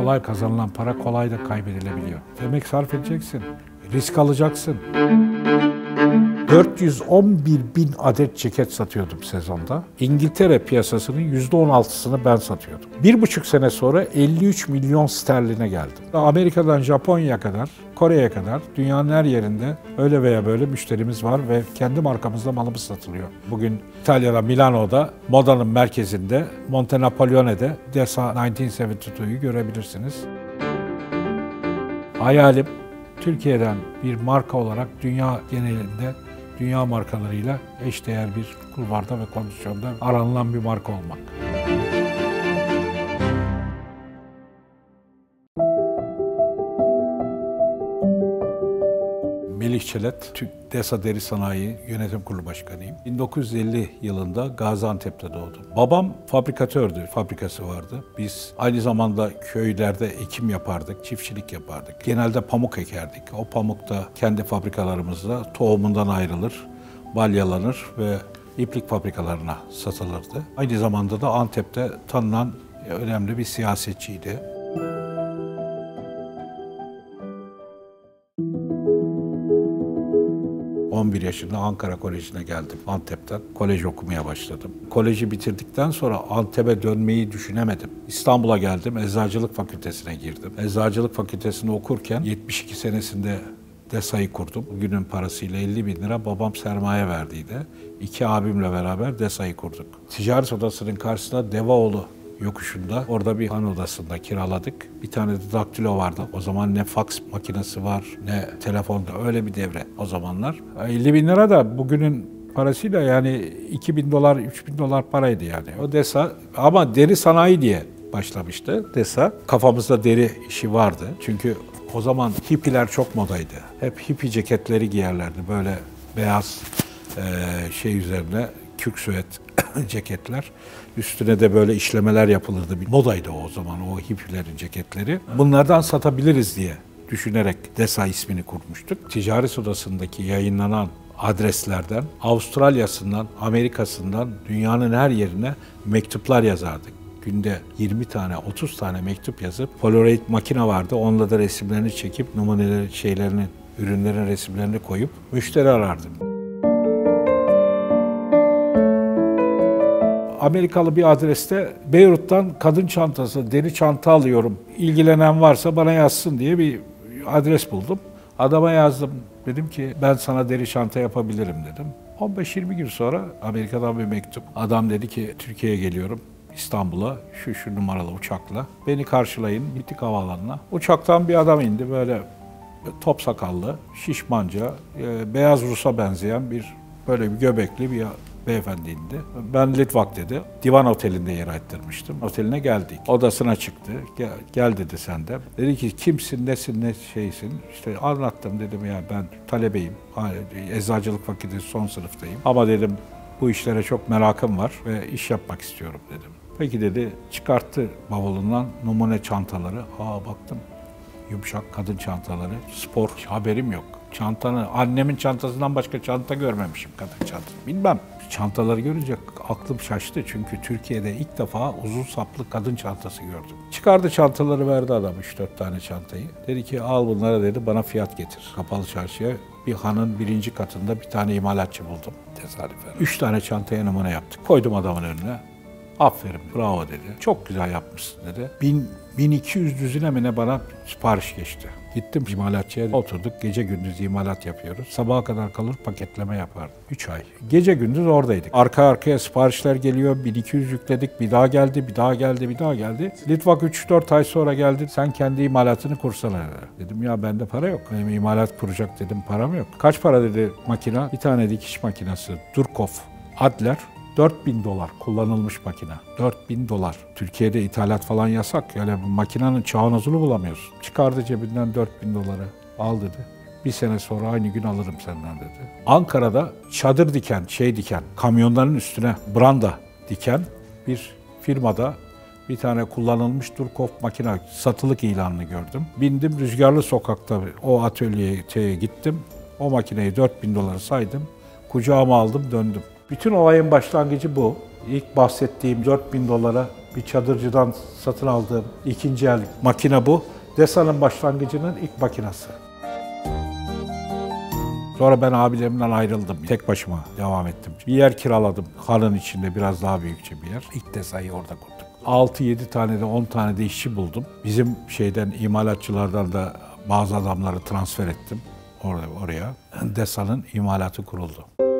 Kolay kazanılan para kolay da kaybedilebiliyor. Emek sarf edeceksin, risk alacaksın. 411 bin adet ceket satıyordum sezonda. İngiltere piyasasının %16'sını ben satıyordum. 1,5 sene sonra 53 milyon sterline geldim. Amerika'dan Japonya'ya kadar, Kore'ye kadar dünyanın her yerinde öyle veya böyle müşterimiz var ve kendi markamızda malımız satılıyor. Bugün İtalya'da, Milano'da, modanın merkezinde, Monte Napoleone'de Dessa 1972'yi görebilirsiniz. Hayalim Türkiye'den bir marka olarak dünya genelinde dünya markalarıyla eşdeğer bir kulvarda ve kondisyonda aranılan bir marka olmak. Melih Çelet, Türk Desa Deri Sanayi Yönetim Kurulu Başkanıyım. 1950 yılında Gaziantep'te doğdum. Babam fabrikatördü, fabrikası vardı. Biz aynı zamanda köylerde ekim yapardık, çiftçilik yapardık. Genelde pamuk ekerdik. O pamuk da kendi fabrikalarımızda tohumundan ayrılır, balyalanır ve iplik fabrikalarına satılırdı. Aynı zamanda da Antep'te tanınan önemli bir siyasetçiydi. ...11 yaşında Ankara Koleji'ne geldim Antep'ten. Kolej okumaya başladım. Koleji bitirdikten sonra Antep'e dönmeyi düşünemedim. İstanbul'a geldim, Eczacılık Fakültesine girdim. Eczacılık Fakültesini okurken 72 senesinde Desa'yı kurdum. Bugünün parasıyla 50 bin lira babam sermaye verdiydi. 2 abimle beraber Desa'yı kurduk. Ticaret odasının karşısında Devaoğlu yokuşunda, orada bir han odasında kiraladık. Bir tane de daktilo vardı. O zaman ne faks makinesi var, ne telefonda, öyle bir devre o zamanlar. 50 bin lira da bugünün parasıyla yani 2.000 dolar, 3.000 dolar paraydı yani. O Desa ama deri sanayi diye başlamıştı Desa. Kafamızda deri işi vardı. Çünkü o zaman hippiler çok modaydı. Hep hippi ceketleri giyerlerdi. Böyle beyaz üzerine kürk süet ceketler. Üstüne de böyle işlemeler yapılırdı. Bir modaydı o zaman o hippilerin ceketleri. Bunlardan satabiliriz diye düşünerek Desa ismini kurmuştuk. Ticaret odasındaki yayınlanan adreslerden, Avustralya'sından, Amerika'sından dünyanın her yerine mektuplar yazardık. Günde 20 tane, 30 tane mektup yazıp Polaroid makine vardı. Onunla da resimlerini çekip numuneleri, ürünlerin resimlerini koyup müşteri arardım. Amerikalı bir adreste Beyrut'tan kadın çantası, deri çanta alıyorum. İlgilenen varsa bana yazsın diye bir adres buldum. Adama yazdım. Dedim ki ben sana deri çanta yapabilirim dedim. 15-20 gün sonra Amerika'dan bir mektup. Adam dedi ki Türkiye'ye geliyorum. İstanbul'a şu numaralı uçakla. Beni karşılayın. Gittik havaalanına. Uçaktan bir adam indi böyle top sakallı, şişmanca, beyaz Rus'a benzeyen böyle bir göbekli bir beyefendi indi. Ben Litvak dedi. Divan Oteli'nde yer ettirmiştim. Oteline geldik. Odasına çıktı. Gel dedi sen de. Dedi ki kimsin, nesin, ne şeysin. İşte anlattım dedim ya ben talebeyim. Eczacılık fakültesi son sınıftayım. Ama dedim bu işlere çok merakım var ve iş yapmak istiyorum dedim. Peki dedi, çıkarttı bavulundan numune çantaları. Baktım, yumuşak kadın çantaları, spor, haberim yok. Annemin çantasından başka çanta görmemişim, kadın çantası. Bilmem. Çantaları görünce aklım şaştı çünkü Türkiye'de ilk defa uzun saplı kadın çantası gördüm. Çıkardı çantaları, verdi adam 3-4 tane çantayı. Dedi ki al bunlara dedi, bana fiyat getir. Kapalı çarşıya bir hanın 1. katında bir tane imalatçı buldum tesadüfen. 3 tane çantaya numune yaptık. Koydum adamın önüne. Aferin, bravo dedi. Çok güzel yapmışsın dedi. 1200 düzine mi ne bana sipariş geçti. Gittim imalatçıya, oturduk, gece gündüz imalat yapıyoruz. Sabaha kadar kalır paketleme yapardım. 3 ay. Gece gündüz oradaydık. Arka arkaya siparişler geliyor, 1200 yükledik, bir daha geldi, bir daha geldi, bir daha geldi. Litvak 3-4 ay sonra geldi, sen kendi imalatını kursana dedi. Dedim ya bende para yok. Benim imalat kuracak dedim, param yok. Kaç para dedi makina? Bir tane dikiş makinesi, Durkov, Adler. 4.000 dolar kullanılmış makine. 4.000 dolar. Türkiye'de ithalat falan yasak. Yani bu makinenin çağınozunu bulamıyorsun. Çıkardı cebinden 4.000 doları. Al dedi. Bir sene sonra aynı gün alırım senden dedi. Ankara'da çadır diken, kamyonların üstüne branda diken bir firmada bir tane kullanılmış Durkov makine satılık ilanını gördüm. Bindim Rüzgarlı Sokak'ta o atölyeye gittim. O makineyi 4.000 dolara saydım. Kucağıma aldım, döndüm. Bütün olayın başlangıcı bu. İlk bahsettiğim 4.000 dolara Bir çadırcıdan satın aldığım ikinci el makine bu. Desa'nın başlangıcının ilk makinesi. Sonra ben abilerimden ayrıldım. Tek başıma devam ettim. Bir yer kiraladım. Hanın içinde biraz daha büyükçe bir yer. İlk Desa'yı orada kurduk. 6-7 tane de 10 tane de işçi buldum. Bizim imalatçılardan da bazı adamları transfer ettim oraya. Desa'nın imalatı kuruldu.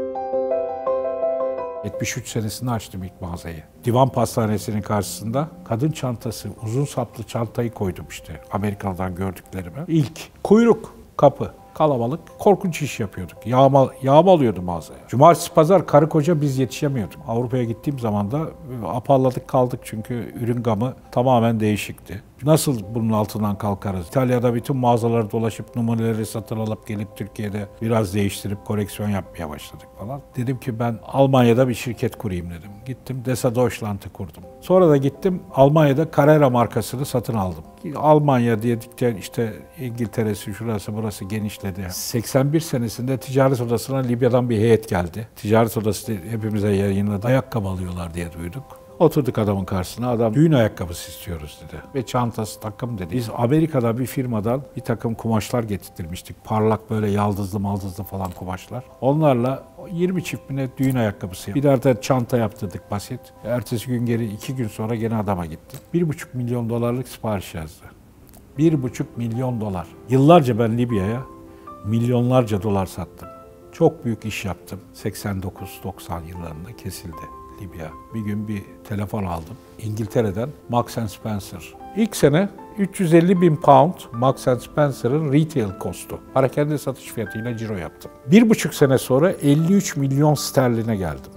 73 senesinde açtım ilk mağazayı. Divan Pastanesi'nin karşısında kadın çantası, uzun saplı çantayı koydum işte. Amerika'dan gördüklerime. İlk kuyruk, kapı. Kalabalık, korkunç iş yapıyorduk. Yağmalıyordu mağazaya. Cumartesi, pazar karı koca biz yetişemiyorduk. Avrupa'ya gittiğim zaman da apalladık kaldık çünkü ürün gamı tamamen değişikti. Nasıl bunun altından kalkarız? İtalya'da bütün mağazaları dolaşıp numuneleri satın alıp gelip Türkiye'de biraz değiştirip koleksiyon yapmaya başladık falan. Dedim ki ben Almanya'da bir şirket kurayım dedim. Gittim Desa Deutschland'ı kurdum. Sonra da gittim Almanya'da Carrera markasını satın aldım. Almanya dedikçe işte İngiltere'si, şurası burası genişledi. 81 senesinde ticaret odasına Libya'dan bir heyet geldi. Ticaret odası hepimize yayınladı. Ayakkabı alıyorlar diye duyduk. Oturduk adamın karşısına, adam düğün ayakkabısı istiyoruz dedi. Ve çantası, takım dedi. Biz Amerika'da bir firmadan bir takım kumaşlar getirtmiştik. Parlak böyle yaldızlı maldızlı falan kumaşlar. Onlarla 20 çift bine düğün ayakkabısı yaptık. Birer de çanta yaptırdık basit. Ertesi gün 2 gün sonra gene adama gitti. 1,5 milyon dolarlık sipariş yazdı. 1,5 milyon dolar. Yıllarca ben Libya'ya milyonlarca dolar sattım. Çok büyük iş yaptım. 89-90 yıllarında kesildi Libya. Bir gün bir telefon aldım. İngiltere'den Marks Spencer. İlk sene 350 bin pound Marks Spencer'ın retail costu. Parakende satış fiyatıyla ciro yaptım. 1,5 sene sonra 53 milyon sterline geldim.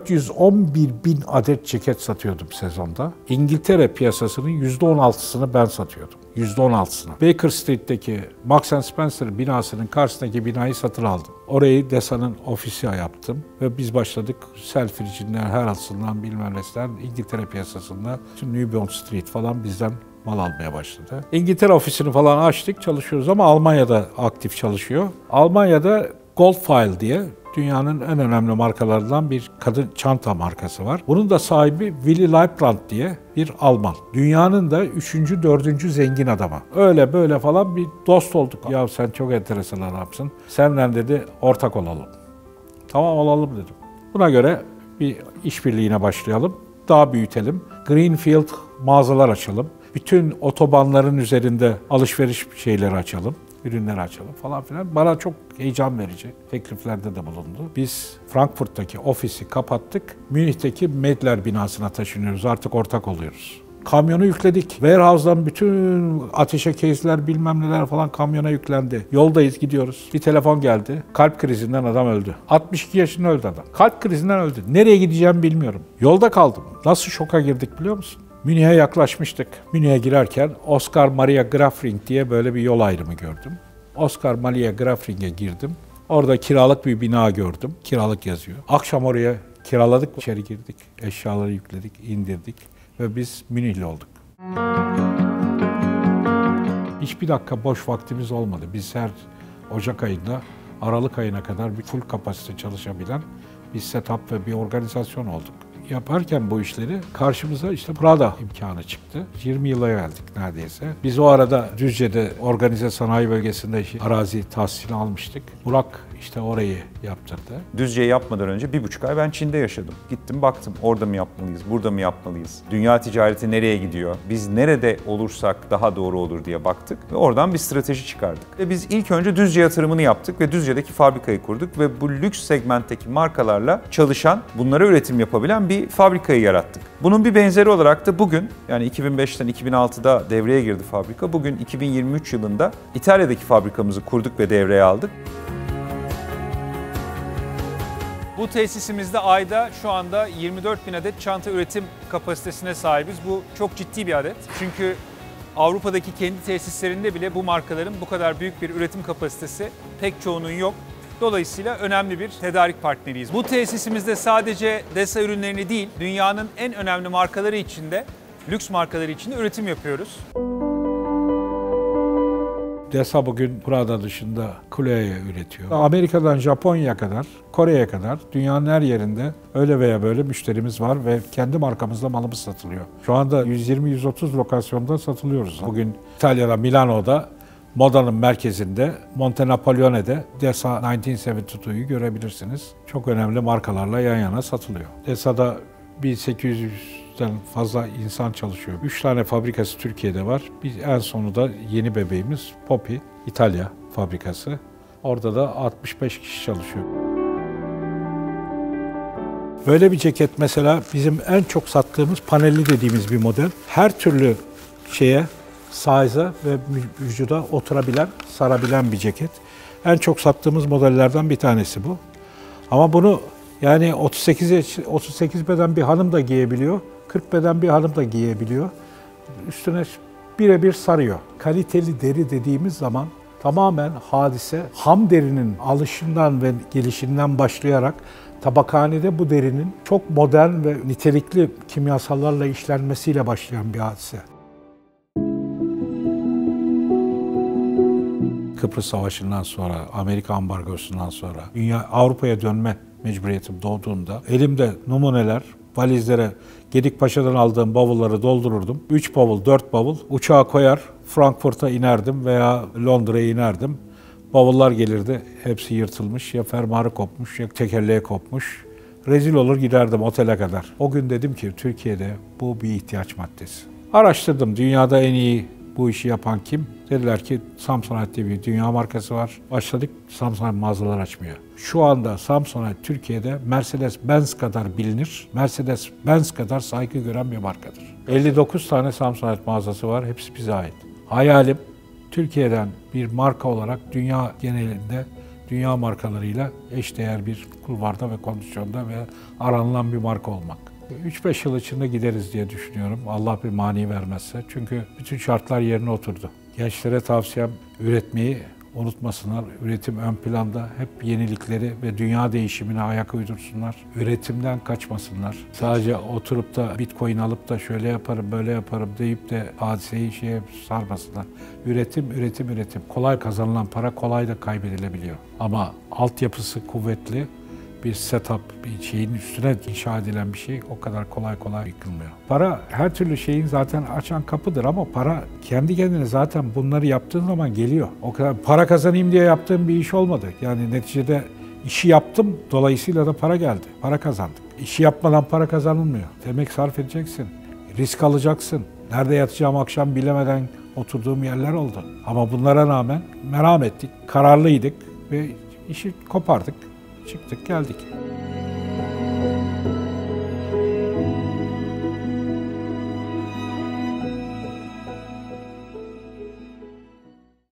411 bin adet ceket satıyordum sezonda. İngiltere piyasasının %16'sını ben satıyordum. %16'sını. Baker Street'teki Marks Spencer binasının karşısındaki binayı satın aldım. Orayı Desa'nın ofisi yaptım ve biz başladık Selfridge'inden, Harrods'ından bilmem nesinden İngiltere piyasasında New Bond Street falan bizden mal almaya başladı. İngiltere ofisini falan açtık, çalışıyoruz ama Almanya'da aktif çalışıyor. Almanya'da Goldfile diye dünyanın en önemli markalarından bir kadın çanta markası var. Bunun da sahibi Willy Librand diye bir Alman. Dünyanın da 3. 4. zengin adamı. Öyle böyle falan bir dost olduk. Ya sen çok enteresan adamsın. Seninle dedi ortak olalım. Tamam olalım dedim. Buna göre bir işbirliğine başlayalım. Daha büyütelim. Greenfield mağazalar açalım. Bütün otobanların üzerinde alışveriş şeyleri açalım. Ürünleri açalım falan filan. Bana çok heyecan verici tekliflerde de bulundu. Biz Frankfurt'taki ofisi kapattık. Münih'teki Medler binasına taşınıyoruz. Artık ortak oluyoruz. Kamyonu yükledik. Warehouse'dan bütün ateşe case'ler bilmem neler falan kamyona yüklendi. Yoldayız, gidiyoruz. Bir telefon geldi. Kalp krizinden adam öldü. 62 yaşında öldü adam. Kalp krizinden öldü. Nereye gideceğimi bilmiyorum. Yolda kaldım. Nasıl şoka girdik biliyor musun? Münih'e yaklaşmıştık. Münih'e girerken Oskar Maria Grafring diye böyle bir yol ayrımı gördüm. Oskar Maria Grafring'e girdim. Orada kiralık bir bina gördüm. Kiralık yazıyor. Akşam oraya kiraladık, içeri girdik. Eşyaları yükledik, indirdik ve biz Münihli olduk. Hiçbir dakika boş vaktimiz olmadı. Biz her Ocak ayında, Aralık ayına kadar bir full kapasite çalışabilen bir setup ve bir organizasyon olduk. Yaparken bu işleri karşımıza işte Prada imkanı çıktı. 20 yıla geldik neredeyse. Biz o arada Düzce'de organize sanayi bölgesinde arazi tahsisini almıştık. Burak işte orayı yaptırdı. Düzce'yi yapmadan önce 1,5 ay ben Çin'de yaşadım. Gittim baktım orada mı yapmalıyız, burada mı yapmalıyız? Dünya ticareti nereye gidiyor? Biz nerede olursak daha doğru olur diye baktık ve oradan bir strateji çıkardık. Ve biz ilk önce Düzce yatırımını yaptık ve Düzce'deki fabrikayı kurduk ve bu lüks segmentteki markalarla çalışan, bunlara üretim yapabilen bir fabrikayı yarattık. Bunun bir benzeri olarak da bugün, yani 2005'ten 2006'da devreye girdi fabrika. Bugün 2023 yılında İtalya'daki fabrikamızı kurduk ve devreye aldık. Bu tesisimizde ayda şu anda 24 bin adet çanta üretim kapasitesine sahibiz. Bu çok ciddi bir adet. Çünkü Avrupa'daki kendi tesislerinde bile bu markaların bu kadar büyük bir üretim kapasitesi pek çoğunun yok. Dolayısıyla önemli bir tedarik partneriyiz. Bu tesisimizde sadece Desa ürünlerini değil, dünyanın en önemli markaları içinde, lüks markaları içinde üretim yapıyoruz. DESA bugün Prada dışında Chloe üretiyor. Amerika'dan Japonya'ya kadar, Kore'ye kadar dünyanın her yerinde öyle veya böyle müşterimiz var ve kendi markamızda malımız satılıyor. Şu anda 120-130 lokasyonda satılıyoruz. Bugün İtalya'da, Milano'da, modanın merkezinde, Monte Napolyone'de DESA 1972'yu görebilirsiniz. Çok önemli markalarla yan yana satılıyor. DESA'da 1800'den fazla insan çalışıyor. 3 tane fabrikası Türkiye'de var. Biz en sonu da yeni bebeğimiz Poppy, İtalya fabrikası. Orada da 65 kişi çalışıyor. Böyle bir ceket mesela bizim en çok sattığımız panelli dediğimiz bir model. Her türlü şeye, size'a ve vücuda oturabilen, sarabilen bir ceket. En çok sattığımız modellerden bir tanesi bu. Ama bunu yani 38 beden bir hanım da giyebiliyor, 40 beden bir hanım da giyebiliyor. Üstüne birebir sarıyor. Kaliteli deri dediğimiz zaman tamamen hadise, ham derinin alışından ve gelişinden başlayarak tabakhanede bu derinin çok modern ve nitelikli kimyasallarla işlenmesiyle başlayan bir hadise. Kıbrıs Savaşı'ndan sonra, Amerika ambargosundan sonra Avrupa'ya dönme mecburiyetim doğduğunda elimde numuneler, valizlere Gedikpaşa'dan aldığım bavulları doldururdum. 3 bavul, 4 bavul uçağa koyar, Frankfurt'a inerdim veya Londra'ya inerdim. Bavullar gelirdi, hepsi yırtılmış, ya fermuarı kopmuş, ya tekerleği kopmuş. Rezil olur giderdim otele kadar. O gün dedim ki Türkiye'de bu bir ihtiyaç maddesi. Araştırdım, dünyada en iyi bu işi yapan kim? Dediler ki Samsonite diye bir dünya markası var. Başladık Samsonite mağazalar açmaya. Şu anda Samsonite Türkiye'de Mercedes-Benz kadar bilinir, Mercedes-Benz kadar saygı gören bir markadır. 59 tane Samsonite mağazası var, hepsi bize ait. Hayalim Türkiye'den bir marka olarak dünya genelinde dünya markalarıyla eşdeğer bir kulvarda ve kondisyonda ve aranılan bir marka olmak. 3-5 yıl içinde gideriz diye düşünüyorum. Allah bir mani vermezse. Çünkü bütün şartlar yerine oturdu. Gençlere tavsiyem üretmeyi unutmasınlar. Üretim ön planda. Hep yenilikleri ve dünya değişimine ayak uydursunlar. Üretimden kaçmasınlar. Sadece oturup da Bitcoin alıp da şöyle yaparım, böyle yaparım deyip de hadiseyi sarmasınlar. Üretim, üretim, üretim. Kolay kazanılan para kolay da kaybedilebiliyor. Ama altyapısı kuvvetli, bir setup, bir şeyin üstüne inşa edilen bir şey o kadar kolay kolay yıkılmıyor. Para her türlü şeyin zaten açan kapıdır ama para kendi kendine zaten bunları yaptığın zaman geliyor. O kadar para kazanayım diye yaptığım bir iş olmadı. Yani neticede işi yaptım, dolayısıyla da para geldi. Para kazandık. İşi yapmadan para kazanılmıyor. Emek sarf edeceksin, risk alacaksın. Nerede yatacağım akşam bilemeden oturduğum yerler oldu. Ama bunlara rağmen merhamet ettik, kararlıydık ve işi kopardık. Çıktık geldik.